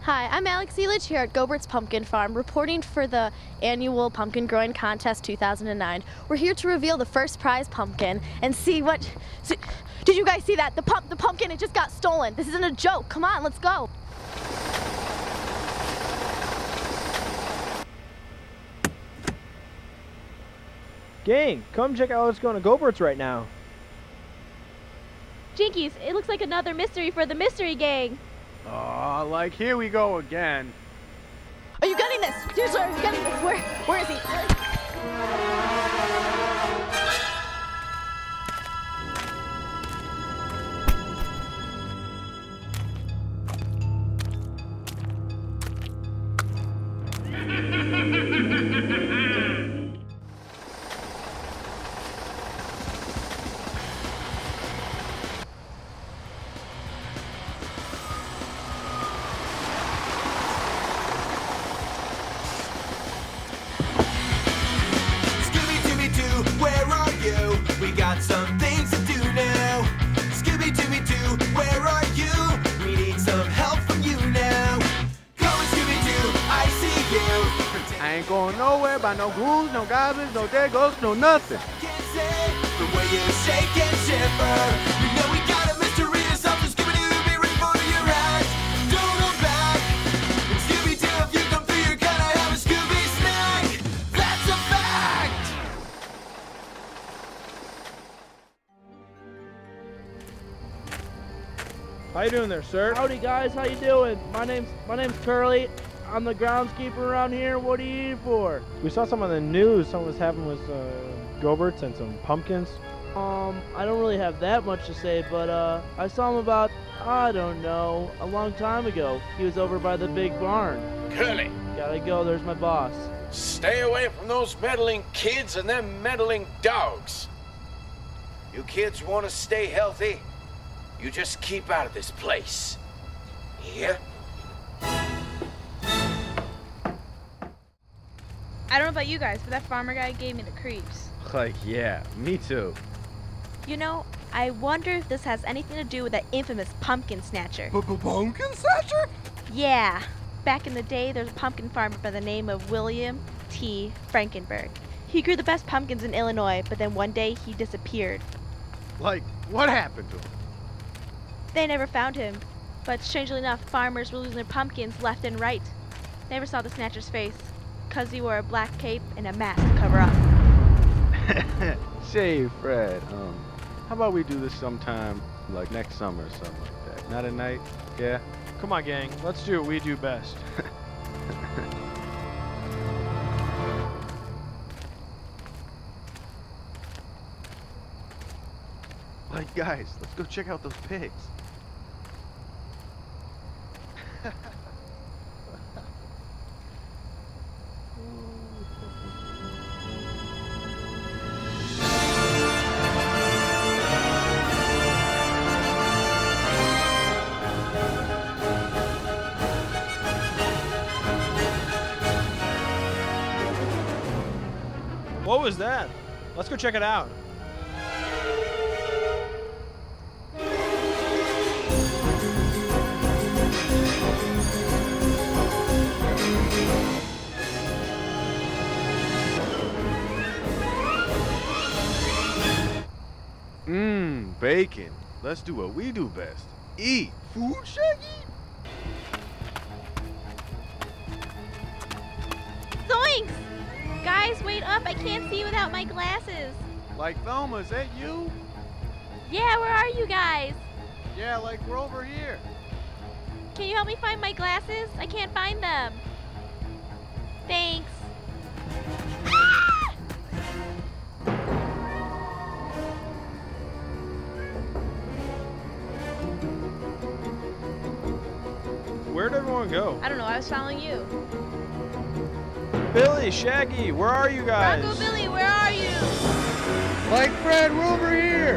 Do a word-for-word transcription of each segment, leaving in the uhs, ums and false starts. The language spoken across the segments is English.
Hi, I'm Alex Elich here at Gobert's Pumpkin Farm, reporting for the annual Pumpkin Growing Contest two thousand nine. We're here to reveal the first prize pumpkin and see what... See, did you guys see that? The, pump, the pumpkin, it just got stolen. This isn't a joke. Come on, let's go. Gang, come check out what's going on Gobert's right now. Jinkies, it looks like another mystery for the mystery gang. Oh, like here we go again. Are you getting this? Seriously, are you getting this? Where, where is he? We got some things to do now. Scooby-Dooby-Doo, where are you? We need some help from you now. Come on, Scooby-Doo, I see you. I ain't going nowhere by no ghouls, no goblins, no dead ghosts, no nothing. The way you shake and shiver, you know we got a mystery to solve. So Scooby-Doo, be ready for your ride. Don't hold back. And Scooby-Doo, if you come through, you're gonna have a Scooby snack. That's a fact. How you doing there, sir? Howdy guys, how you doing? My name's my name's Curly. I'm the groundskeeper around here. What are you here for? We saw some on the news. Something was happening with uh, Gobert's and some pumpkins. Um, I don't really have that much to say, but uh, I saw him about, I don't know, a long time ago. He was over by the big barn. Curly, Gotta go, there's my boss. stay away from those meddling kids and them meddling dogs. You kids want to stay healthy? You just keep out of this place. Yeah? I don't know about you guys, but that farmer guy gave me the creeps. Like, yeah, me too. You know, I wonder if this has anything to do with that infamous pumpkin snatcher. Pumpkin snatcher? Yeah. Back in the day, there was a pumpkin farmer by the name of William T. Frankenberg. He grew the best pumpkins in Illinois, but then one day he disappeared. Like, what happened to him? They never found him, but strangely enough, farmers were losing their pumpkins left and right. Never saw the snatcher's face, cause he wore a black cape and a mask to cover up. Say, Fred, um, how about we do this sometime, like next summer or something like that? Not at night? Yeah? Come on, gang. Let's do what we do best. Like, guys, let's go check out those pigs. What was that? Let's go check it out. Mmm, bacon. Let's do what we do best. Eat. Food, Shaggy? Zoinks! Guys, wait up, I can't see without my glasses. Like, Thelma, is that you? Yeah, where are you guys? Yeah, like, we're over here. Can you help me find my glasses? I can't find them. Thanks. Ah! Where'd everyone go? I don't know, I was following you. Billy, Shaggy, where are you guys? Bronco Billy, where are you? Like, Fred, we're over here.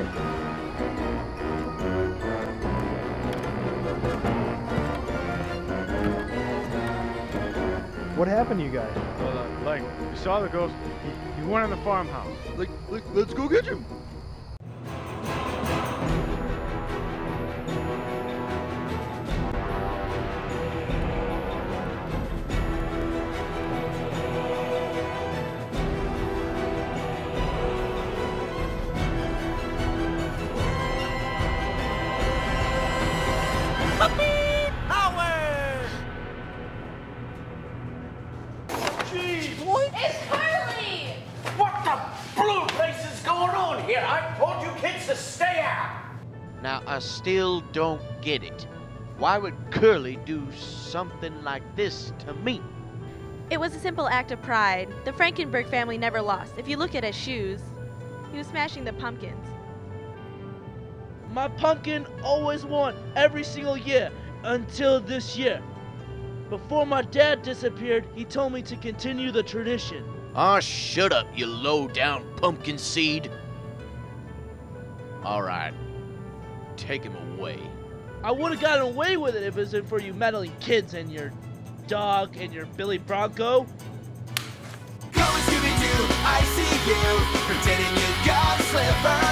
What happened to you guys? Well, uh, like, we saw the ghost. He, he went in the farmhouse. Like, like, let's go get him. Now, I still don't get it. Why would Curly do something like this to me? It was a simple act of pride. The Frankenberg family never lost. If you look at his shoes, he was smashing the pumpkins. My pumpkin always won every single year until this year. Before my dad disappeared, he told me to continue the tradition. Aw, shut up, you low-down pumpkin seed. All right, take him away. I would have gotten away with it if it wasn't for you meddling kids and your dog and your Billy Bronco. Come and Scooby-Doo, I see you, pretending you got a slipper.